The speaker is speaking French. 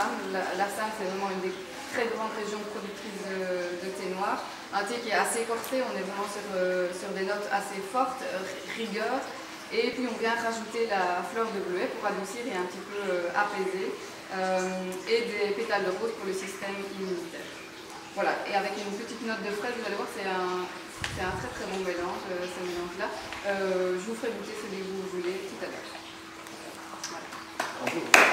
La Sarthe, c'est vraiment une des très grandes régions productrices de thé noir. Un thé qui est assez corsé, on est vraiment sur des notes assez fortes, rigueur. Et puis on vient rajouter la fleur de bleuet pour adoucir et un petit peu apaiser. Et des pétales de rose pour le système immunitaire. Voilà, et avec une petite note de fraise, vous allez voir, c'est un très très bon mélange, ce mélange-là. Je vous ferai goûter celui que vous voulez tout à l'heure. Voilà.